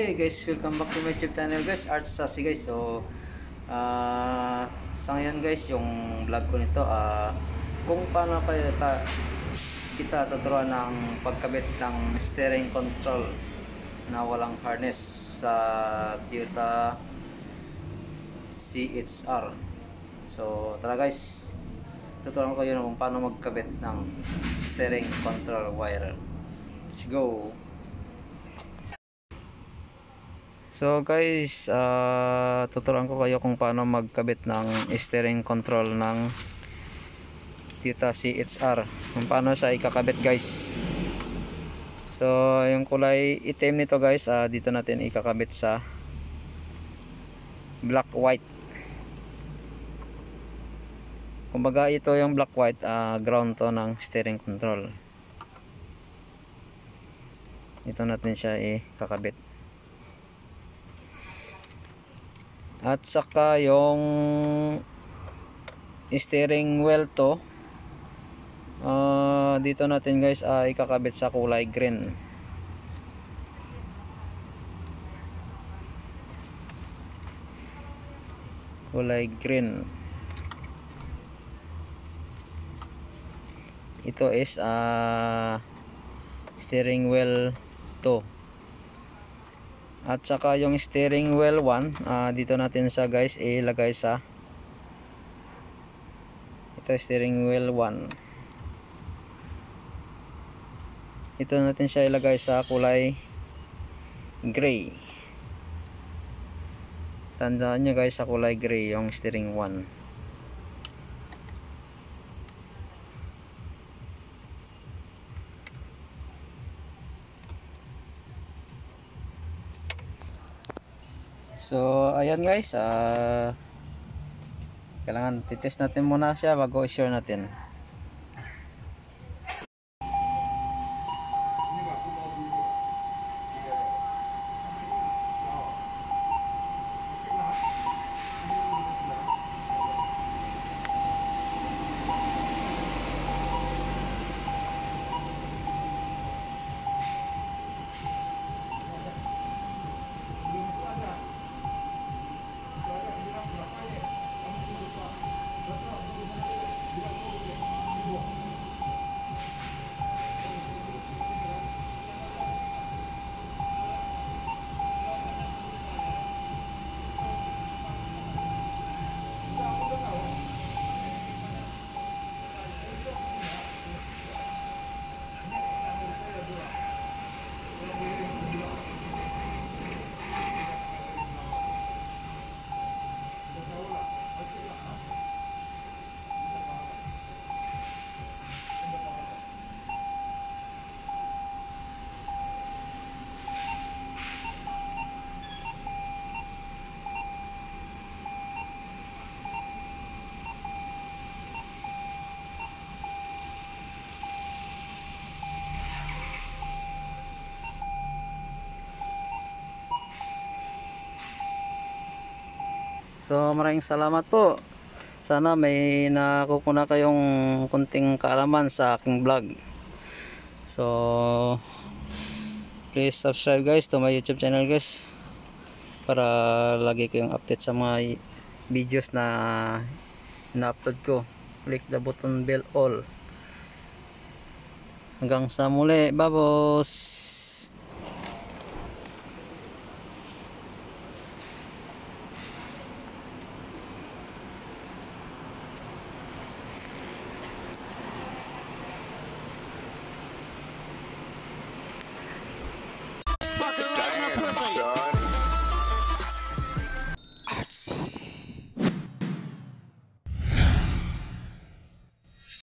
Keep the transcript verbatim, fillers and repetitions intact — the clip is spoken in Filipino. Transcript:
Hey guys, welcome back to my YouTube channel guys, Art Sassy guys. So, uh, sa ngayon guys, yung vlog ko nito, uh, kung paano kayo ta kita tuturuan ng pagkabit ng steering control na walang harness sa Toyota C H R. So, tara guys, tuturuan ko yun kung paano magkabit ng steering control wire. Let's go! So guys, uh, tuturuan ko kayo kung paano magkabit ng steering control ng Toyota C H R, kung paano siya ikakabit guys. So yung kulay itim nito guys, uh, dito natin ikakabit sa black white. Kumbaga ito yung black white, uh, ground to ng steering control. Ito natin siya ikakabit. At saka yung steering wheel to, uh, dito natin guys uh, ikakabit sa kulay green. Kulay green. Ito is uh, steering wheel to. At saka yung steering wheel one, uh, dito natin sa guys ilagay sa ito, steering wheel one. Ito natin siya ilagay sa kulay gray. Tandaan nyo guys, sa kulay gray yung steering one. So ayan guys, uh, kailangan titest natin muna siya bago i-sure natin. So maraming salamat po. Sana may nakukuna kayong kunting kaalaman sa aking vlog. So please subscribe guys to my YouTube channel guys, para lagi kayong update sa mga videos na na-upload ko. Click the button bell all. Hanggang sa muli, babos.